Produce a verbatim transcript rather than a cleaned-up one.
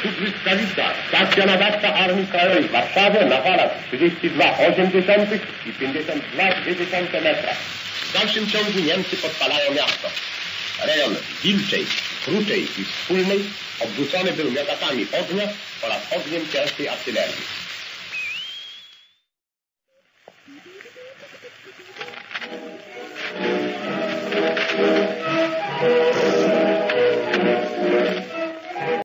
tu błyskawica. Stacja nadawcza Armii Krajowej w Warszawie na falach trzydzieści dwa osiemdziesiąt i pięćdziesiąt dwa dwa metra. W dalszym ciągu Niemcy podpalają miasto. Rejon Wilczej, Kruczej i Wspólnej obrócony był miotacami ognia oraz ogniem ciężkiej artylerii.